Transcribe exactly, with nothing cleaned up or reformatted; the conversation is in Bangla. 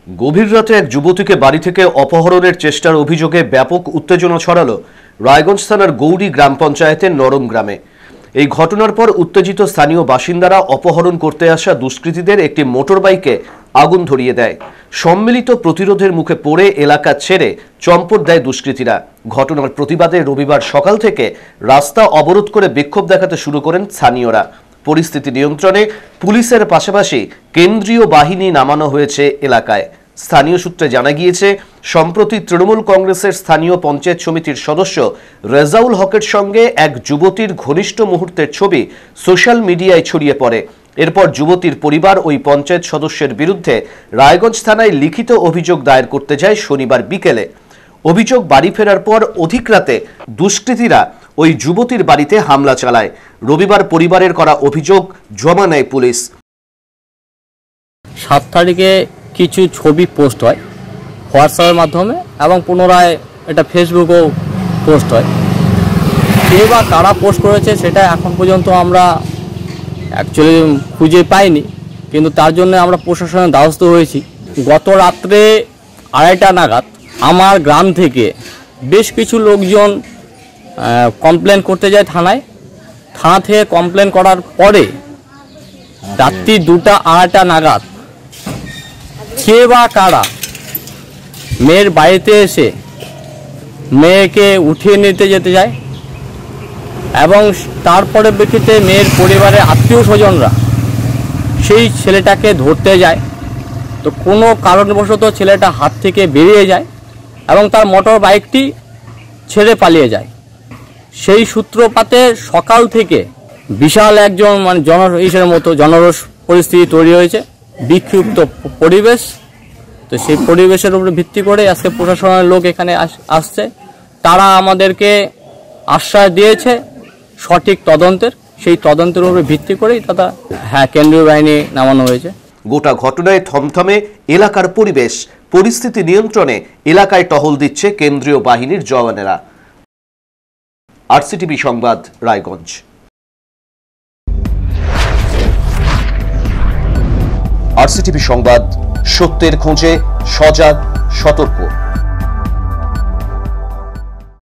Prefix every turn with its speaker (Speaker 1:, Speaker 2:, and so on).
Speaker 1: গভীর রাতে এক যুবতীকে বাড়ি থেকে অপহরণের চেষ্টার অভিযোগে ব্যাপক উত্তেজনা ছড়ালো রায়গঞ্জ থানার গৌরী গ্রাম পঞ্চায়েতের নরম গ্রামে। এই ঘটনার পর উত্তেজিত স্থানীয় বাসিন্দারা অপহরণ করতে আসা দুষ্কৃতীদের একটি মোটর বাইকে আগুন ধরিয়ে দেয়। সম্মিলিত প্রতিরোধের মুখে পড়ে এলাকা ছেড়ে চম্পট দেয় দুষ্কৃতীরা। ঘটনার প্রতিবাদে রবিবার সকাল থেকে রাস্তা অবরোধ করে বিক্ষোভ দেখাতে শুরু করেন স্থানীয়রা। পরিস্থিতি নিয়ন্ত্রণে পুলিশের পাশাপাশি কেন্দ্রীয় বাহিনী নামানো হয়েছে এলাকায়। স্থানীয় সূত্রে জানা গিয়েছে, সম্প্রতি তৃণমূল কংগ্রেসের স্থানীয় পঞ্চায়েত সমিতির সদস্য রেজাউল হকের সঙ্গে এক যুবতীর ঘনিষ্ঠ মুহূর্তের ছবি সোশ্যাল মিডিয়ায় ছড়িয়ে পড়ে। এরপর যুবতীর পরিবার ওই পঞ্চায়েত সদস্যের বিরুদ্ধে রায়গঞ্জ থানায় লিখিত অভিযোগ দায়ের করতে যায় শনিবার বিকেলে। অভিযোগ, বাড়ি ফেরার পর অধিক রাতে দুষ্কৃতীরা ওই যুবতীর বাড়িতে হামলা চালায়। রবিবার পরিবারের করা অভিযোগ জমা নেয় পুলিশ।
Speaker 2: সাত তারিখে কিছু ছবি পোস্ট হয় হোয়াটসঅ্যাপের মাধ্যমে এবং পুনরায় এটা ফেসবুকেও পোস্ট হয়। কে বা কারা পোস্ট করেছে সেটা এখন পর্যন্ত আমরা অ্যাকচুয়ালি খুঁজে পাইনি, কিন্তু তার জন্য আমরা প্রশাসনের দ্বারস্থ হয়েছি। গত রাত্রে আড়াইটা নাগাদ আমার গ্রাম থেকে বেশ কিছু লোকজন কমপ্লেন করতে যায় থানায়। থানা থেকে কমপ্লেন করার পরে রাত্রি দুটা আড়াইটা নাগাদ কে বা কারা মেয়ের বাড়িতে এসে মেয়েকে উঠিয়ে নিতে যেতে যায় এবং তারপরে প্রেক্ষিতে মেয়ের পরিবারের আত্মীয় স্বজনরা সেই ছেলেটাকে ধরতে যায়। তো কোনো কারণবশত ছেলেটা হাত থেকে বেরিয়ে যায় এবং তার মোটর বাইকটি ছেড়ে পালিয়ে যায়। সেই সূত্রপাতে সকাল থেকে বিশাল একজন মানে জন ইসের মতো জনরোষ পরিস্থিতি তৈরি হয়েছে, বিক্ষুব্ধ পরিবেশ। তো সেই পরিবেশের উপরে ভিত্তি করে আজকে প্রশাসনের লোক এখানে আসছে। তারা আমাদেরকে আশ্বাস দিয়েছে সঠিক তদন্তের, সেই তদন্তের উপরে ভিত্তি করেই তারা হ্যাঁ কেন্দ্রীয় বাহিনী নামানো হয়েছে।
Speaker 1: গোটা ঘটনায় থমথমে এলাকার পরিবেশ। পরিস্থিতি নিয়ন্ত্রণে এলাকায় টহল দিচ্ছে কেন্দ্রীয় বাহিনীর জওয়ানেরা। আরসিটিভি সংবাদ, রায়গঞ্জ। আরসিটিভি সংবাদ, সত্যের খোঁজে, সজাগ, সতর্ক।